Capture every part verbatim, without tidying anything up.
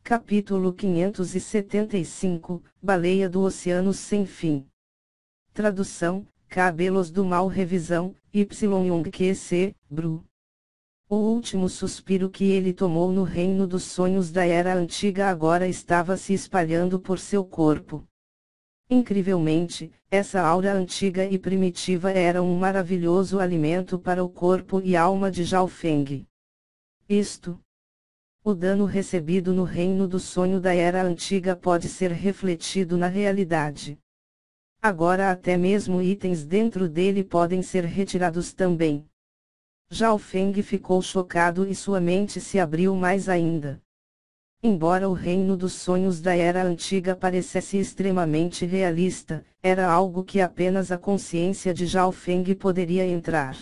Capítulo quinhentos e setenta e cinco, Baleia do Oceano Sem Fim. Tradução, Cabelos do Mal. Revisão, Y Yong Q C, Bru. O último suspiro que ele tomou no reino dos sonhos da Era Antiga agora estava se espalhando por seu corpo. Incrivelmente, essa aura antiga e primitiva era um maravilhoso alimento para o corpo e alma de Zhao Feng. Isto. O dano recebido no reino do sonho da Era Antiga pode ser refletido na realidade. Agora até mesmo itens dentro dele podem ser retirados também. Zhao Feng ficou chocado e sua mente se abriu mais ainda. Embora o reino dos sonhos da Era Antiga parecesse extremamente realista, era algo que apenas a consciência de Zhao Feng poderia entrar.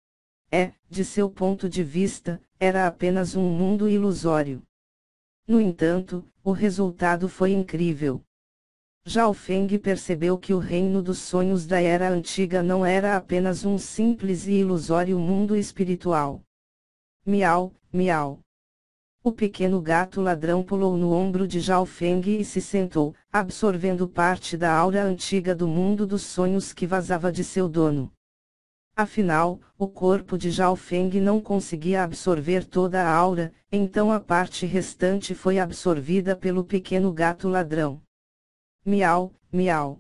É, de seu ponto de vista, era apenas um mundo ilusório. No entanto, o resultado foi incrível. Zhao Feng percebeu que o reino dos sonhos da Era Antiga não era apenas um simples e ilusório mundo espiritual. Miau, miau. O pequeno gato ladrão pulou no ombro de Zhao Feng e se sentou, absorvendo parte da aura antiga do mundo dos sonhos que vazava de seu dono. Afinal, o corpo de Zhao Feng não conseguia absorver toda a aura, então a parte restante foi absorvida pelo pequeno gato ladrão. Miau, miau.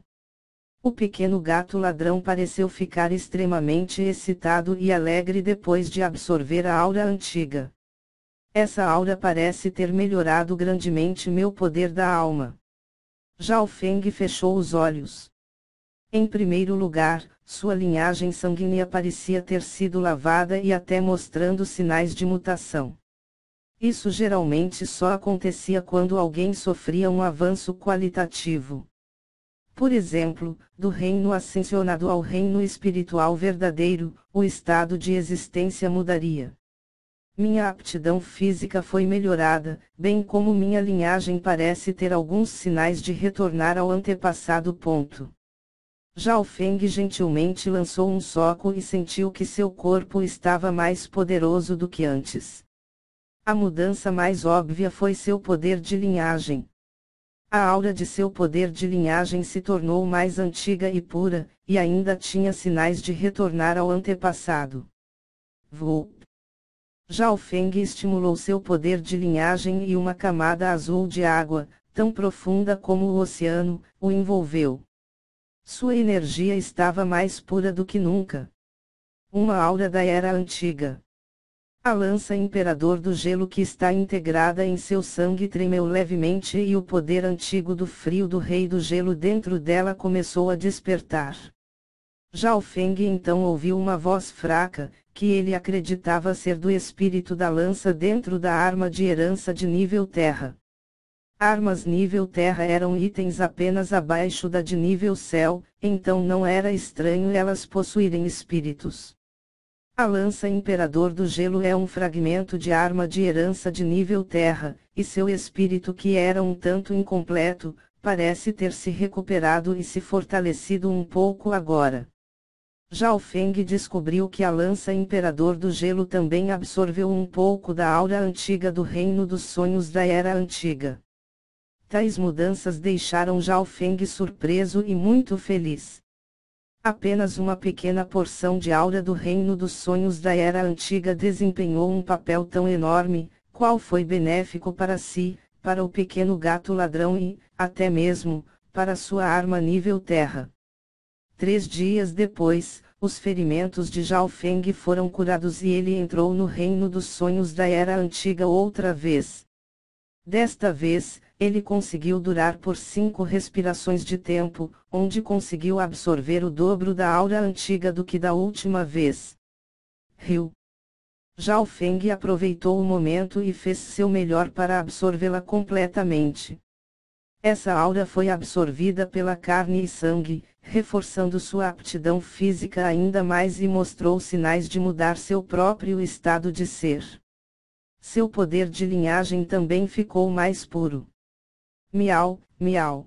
O pequeno gato ladrão pareceu ficar extremamente excitado e alegre depois de absorver a aura antiga. Essa aura parece ter melhorado grandemente meu poder da alma. Zhao Feng fechou os olhos. Em primeiro lugar, sua linhagem sanguínea parecia ter sido lavada e até mostrando sinais de mutação. Isso geralmente só acontecia quando alguém sofria um avanço qualitativo. Por exemplo, do reino ascensionado ao reino espiritual verdadeiro, o estado de existência mudaria. Minha aptidão física foi melhorada, bem como minha linhagem parece ter alguns sinais de retornar ao antepassado. Ponto. Zhao Feng gentilmente lançou um soco e sentiu que seu corpo estava mais poderoso do que antes. A mudança mais óbvia foi seu poder de linhagem. A aura de seu poder de linhagem se tornou mais antiga e pura, e ainda tinha sinais de retornar ao antepassado. Vup. Zhao Feng estimulou seu poder de linhagem e uma camada azul de água, tão profunda como o oceano, o envolveu. Sua energia estava mais pura do que nunca. Uma aura da Era Antiga. A lança imperador do gelo que está integrada em seu sangue tremeu levemente e o poder antigo do frio do rei do gelo dentro dela começou a despertar. Zhao Feng então ouviu uma voz fraca, que ele acreditava ser do espírito da lança dentro da arma de herança de nível terra. Armas nível terra eram itens apenas abaixo da de nível céu, então não era estranho elas possuírem espíritos. A lança imperador do gelo é um fragmento de arma de herança de nível terra, e seu espírito, que era um tanto incompleto, parece ter se recuperado e se fortalecido um pouco agora. Zhao Feng descobriu que a lança imperador do gelo também absorveu um pouco da aura antiga do reino dos sonhos da Era Antiga. Tais mudanças deixaram Zhao Feng surpreso e muito feliz. Apenas uma pequena porção de aura do reino dos sonhos da Era Antiga desempenhou um papel tão enorme, qual foi benéfico para si, para o pequeno gato ladrão e, até mesmo, para sua arma nível terra. Três dias depois, os ferimentos de Zhao Feng foram curados e ele entrou no reino dos sonhos da Era Antiga outra vez. Desta vez, ele conseguiu durar por cinco respirações de tempo, onde conseguiu absorver o dobro da aura antiga do que da última vez. Riu. Zhao Feng aproveitou o momento e fez seu melhor para absorvê-la completamente. Essa aura foi absorvida pela carne e sangue, reforçando sua aptidão física ainda mais e mostrou sinais de mudar seu próprio estado de ser. Seu poder de linhagem também ficou mais puro. Miau, miau.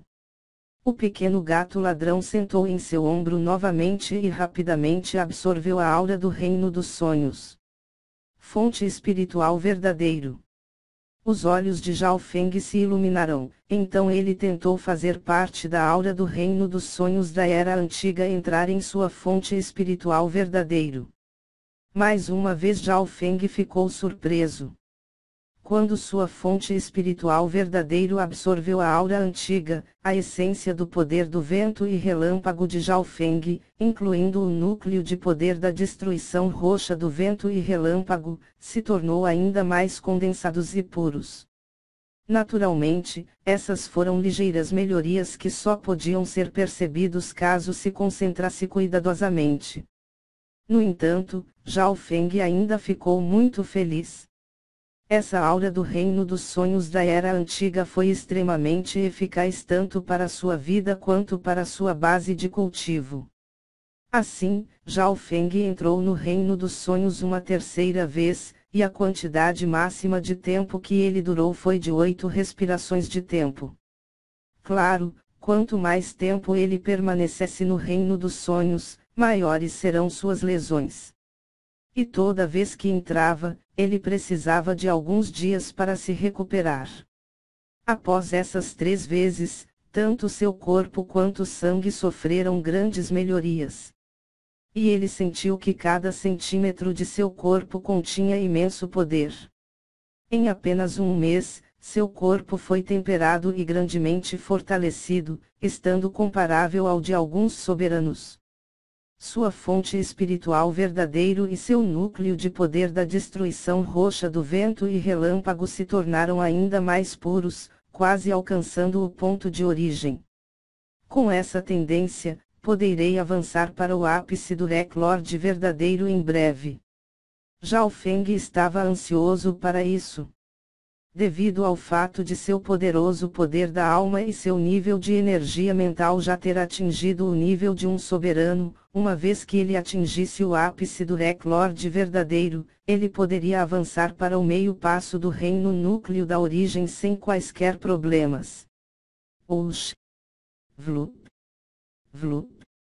O pequeno gato ladrão sentou em seu ombro novamente e rapidamente absorveu a aura do reino dos sonhos. Fonte espiritual verdadeiro. Os olhos de Zhao Feng se iluminaram, então ele tentou fazer parte da aura do reino dos sonhos da Era Antiga e entrar em sua fonte espiritual verdadeiro. Mais uma vez Zhao Feng ficou surpreso. Quando sua fonte espiritual verdadeiro absorveu a aura antiga, a essência do poder do vento e relâmpago de Zhao Feng, incluindo o núcleo de poder da destruição roxa do vento e relâmpago, se tornou ainda mais condensados e puros. Naturalmente, essas foram ligeiras melhorias que só podiam ser percebidos caso se concentrasse cuidadosamente. No entanto, Zhao Feng ainda ficou muito feliz. Essa aura do reino dos sonhos da Era Antiga foi extremamente eficaz tanto para sua vida quanto para sua base de cultivo. Assim, Zhao Feng entrou no reino dos sonhos uma terceira vez, e a quantidade máxima de tempo que ele durou foi de oito respirações de tempo. Claro, quanto mais tempo ele permanecesse no reino dos sonhos, maiores serão suas lesões. E toda vez que entrava, ele precisava de alguns dias para se recuperar. Após essas três vezes, tanto seu corpo quanto sangue sofreram grandes melhorias. E ele sentiu que cada centímetro de seu corpo continha imenso poder. Em apenas um mês, seu corpo foi temperado e grandemente fortalecido, estando comparável ao de alguns soberanos. Sua fonte espiritual verdadeiro e seu núcleo de poder da destruição roxa do vento e relâmpago se tornaram ainda mais puros, quase alcançando o ponto de origem. Com essa tendência, poderei avançar para o ápice do Reclord verdadeiro em breve. Zhao Feng estava ansioso para isso. Devido ao fato de seu poderoso poder da alma e seu nível de energia mental já ter atingido o nível de um soberano, uma vez que ele atingisse o ápice do Reclord verdadeiro, ele poderia avançar para o meio passo do reino núcleo da origem sem quaisquer problemas. Osh. Vlup. Vlup.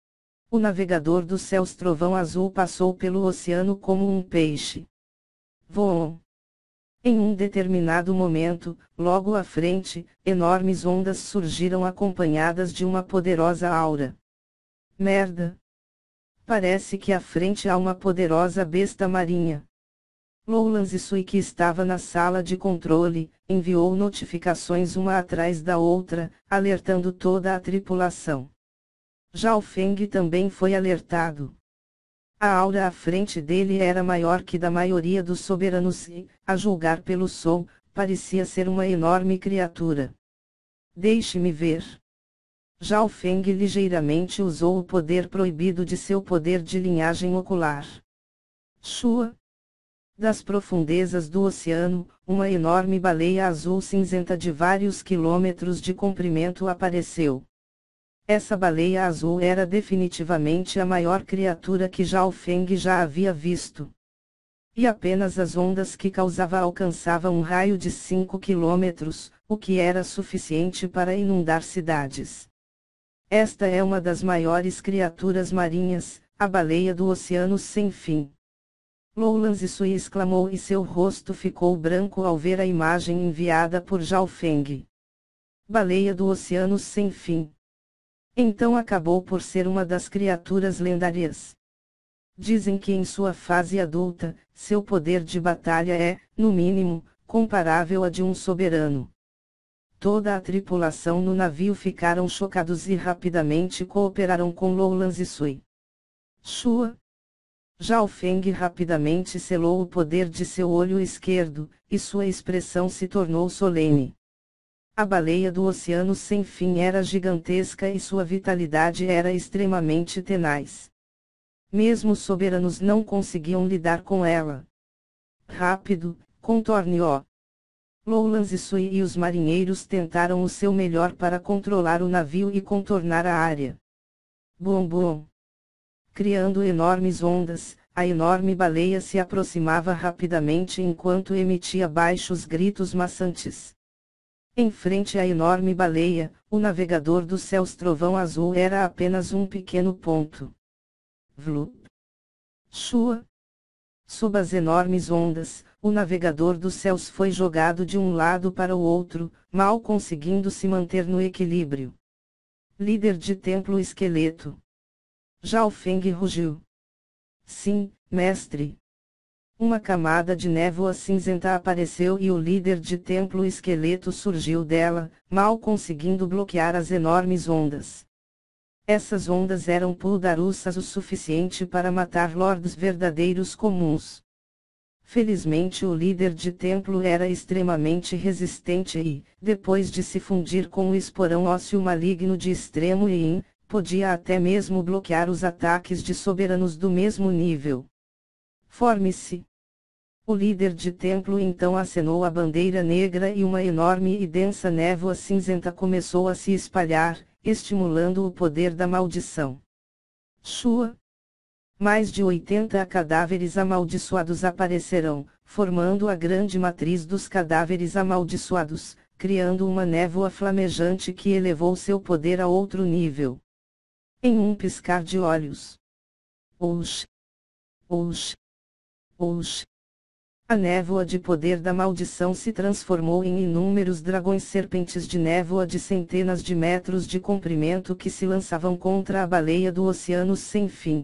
O navegador dos céus trovão azul passou pelo oceano como um peixe. Voou. Em um determinado momento, logo à frente, enormes ondas surgiram acompanhadas de uma poderosa aura. Merda! Parece que à frente há uma poderosa besta marinha. Lowland Zisui, que estava na sala de controle, enviou notificações uma atrás da outra, alertando toda a tripulação. Zhao Feng também foi alertado. A aura à frente dele era maior que da maioria dos soberanos e, a julgar pelo som, parecia ser uma enorme criatura. Deixe-me ver. Zhao Feng ligeiramente usou o poder proibido de seu poder de linhagem ocular. Shua. Das profundezas do oceano, uma enorme baleia azul cinzenta de vários quilômetros de comprimento apareceu. Essa baleia azul era definitivamente a maior criatura que Zhao Feng já havia visto. E apenas as ondas que causava alcançavam um raio de cinco quilômetros, o que era suficiente para inundar cidades. Esta é uma das maiores criaturas marinhas, a baleia do oceano sem fim. Lowland Zisui exclamou e seu rosto ficou branco ao ver a imagem enviada por Zhao Feng. Baleia do oceano sem fim. Então acabou por ser uma das criaturas lendárias. Dizem que em sua fase adulta, seu poder de batalha é, no mínimo, comparável a de um soberano. Toda a tripulação no navio ficaram chocados e rapidamente cooperaram com Lowland Zisui. Shua. Zhao Feng rapidamente selou o poder de seu olho esquerdo, e sua expressão se tornou solene. A baleia do oceano sem fim era gigantesca e sua vitalidade era extremamente tenaz. Mesmo os soberanos não conseguiam lidar com ela. Rápido, contorne-o. Lowland Zisui e os marinheiros tentaram o seu melhor para controlar o navio e contornar a área. Bom bom. Criando enormes ondas, a enorme baleia se aproximava rapidamente enquanto emitia baixos gritos maçantes. Em frente à enorme baleia, o navegador dos céus trovão azul era apenas um pequeno ponto. Vlup. Shua. Sob as enormes ondas, o navegador dos céus foi jogado de um lado para o outro, mal conseguindo se manter no equilíbrio. Líder de templo esqueleto. Zhao Feng rugiu. Sim, mestre. Uma camada de névoa cinzenta apareceu e o líder de templo esqueleto surgiu dela, mal conseguindo bloquear as enormes ondas. Essas ondas eram poderosas o suficiente para matar lords verdadeiros comuns. Felizmente o líder de templo era extremamente resistente e, depois de se fundir com o esporão ósseo maligno de extremo Yin, podia até mesmo bloquear os ataques de soberanos do mesmo nível. Forme-se. O líder de templo então acenou a bandeira negra e uma enorme e densa névoa cinzenta começou a se espalhar, estimulando o poder da maldição. Shua. Mais de oitenta cadáveres amaldiçoados aparecerão, formando a grande matriz dos cadáveres amaldiçoados, criando uma névoa flamejante que elevou seu poder a outro nível. Em um piscar de olhos. Osh. Osh. Osh. A névoa de poder da maldição se transformou em inúmeros dragões serpentes de névoa de centenas de metros de comprimento que se lançavam contra a baleia do oceano sem fim.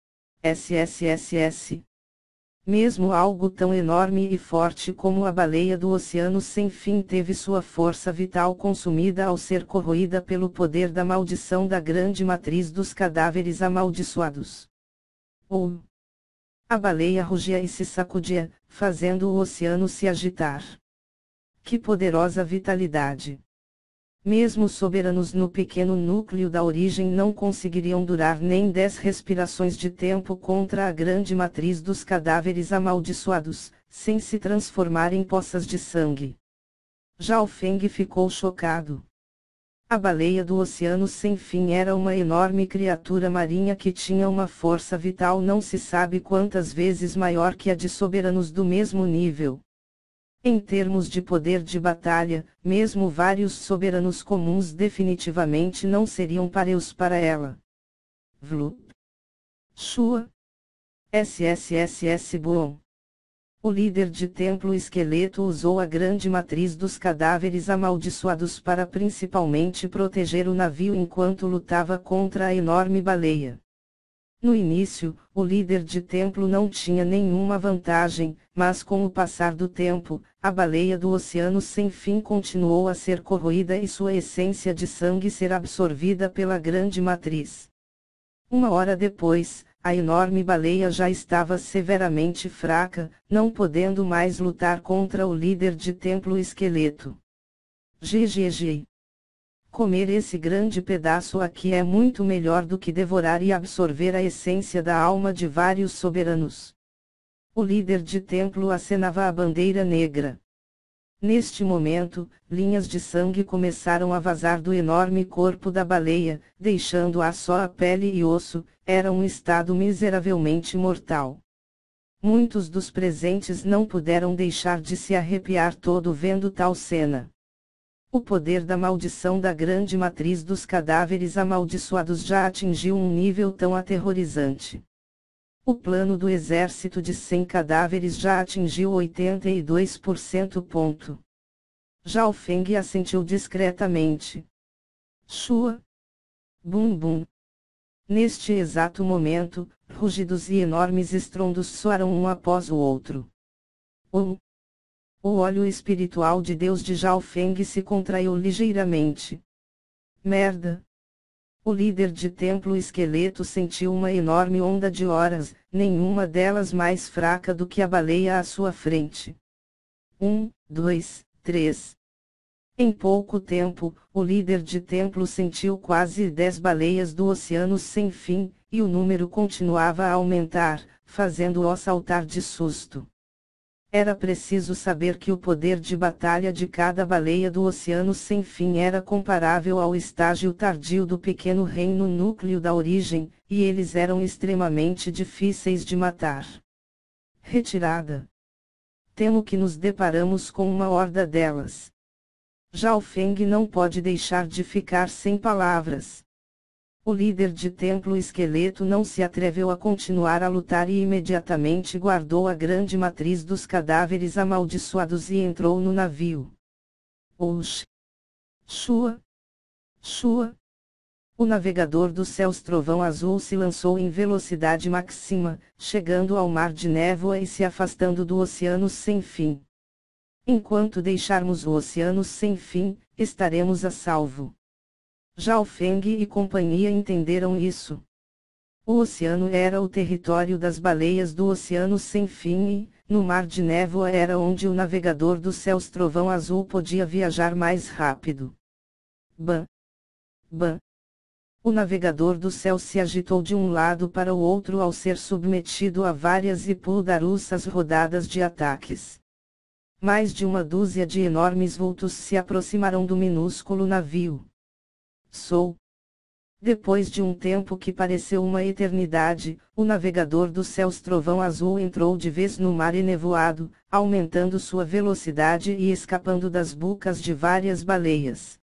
SSSS. Mesmo algo tão enorme e forte como a baleia do oceano sem fim teve sua força vital consumida ao ser corroída pelo poder da maldição da grande matriz dos cadáveres amaldiçoados. Ou. A baleia rugia e se sacudia, fazendo o oceano se agitar. Que poderosa vitalidade! Mesmo soberanos no pequeno núcleo da origem não conseguiriam durar nem dez respirações de tempo contra a grande matriz dos cadáveres amaldiçoados, sem se transformar em poças de sangue. Zhao Feng ficou chocado. A baleia do oceano sem fim era uma enorme criatura marinha que tinha uma força vital não se sabe quantas vezes maior que a de soberanos do mesmo nível. Em termos de poder de batalha, mesmo vários soberanos comuns definitivamente não seriam pareus para ela. Vlup. Shua. SSSS Bom. O líder de templo esqueleto usou a grande matriz dos cadáveres amaldiçoados para principalmente proteger o navio enquanto lutava contra a enorme baleia. No início, o líder de templo não tinha nenhuma vantagem, mas com o passar do tempo, a baleia do oceano sem fim continuou a ser corroída e sua essência de sangue ser absorvida pela grande matriz. Uma hora depois, a enorme baleia já estava severamente fraca, não podendo mais lutar contra o líder de templo esqueleto. G G G. Comer esse grande pedaço aqui é muito melhor do que devorar e absorver a essência da alma de vários soberanos. O líder de templo acenava a bandeira negra. Neste momento, linhas de sangue começaram a vazar do enorme corpo da baleia, deixando-a só a pele e osso. Era um estado miseravelmente mortal. Muitos dos presentes não puderam deixar de se arrepiar todo vendo tal cena. O poder da maldição da grande matriz dos cadáveres amaldiçoados já atingiu um nível tão aterrorizante. O plano do exército de cem cadáveres já atingiu oitenta e dois por cento. Ponto. Zhao Feng assentiu discretamente. Shua. Bum bum. Neste exato momento, rugidos e enormes estrondos soaram um após o outro. Um. O olho espiritual de Deus de Zhao Feng se contraiu ligeiramente. Merda! O líder de templo esqueleto sentiu uma enorme onda de horas, nenhuma delas mais fraca do que a baleia à sua frente. Um, dois, três. Em pouco tempo, o líder de templo sentiu quase dez baleias do oceano sem fim, e o número continuava a aumentar, fazendo-o saltar de susto. Era preciso saber que o poder de batalha de cada baleia do oceano sem fim era comparável ao estágio tardio do pequeno reino núcleo da origem, e eles eram extremamente difíceis de matar. Retirada. Temo que nos deparamos com uma horda delas. Zhao Feng não pode deixar de ficar sem palavras. O líder de Templo Esqueleto não se atreveu a continuar a lutar e imediatamente guardou a grande matriz dos cadáveres amaldiçoados e entrou no navio. Osh! Shua! Shua! O navegador dos céus Trovão Azul se lançou em velocidade máxima, chegando ao mar de névoa e se afastando do oceano sem fim. Enquanto deixarmos o oceano sem fim, estaremos a salvo. Zhao Feng e companhia entenderam isso. O oceano era o território das baleias do oceano sem fim e, no mar de névoa era onde o navegador dos céus Trovão Azul podia viajar mais rápido. Ban! Ban! O navegador do céu se agitou de um lado para o outro ao ser submetido a várias e puldaruças rodadas de ataques. Mais de uma dúzia de enormes vultos se aproximaram do minúsculo navio. Sou. Depois de um tempo que pareceu uma eternidade, o navegador dos céus Trovão Azul entrou de vez no mar enevoado, aumentando sua velocidade e escapando das bocas de várias baleias.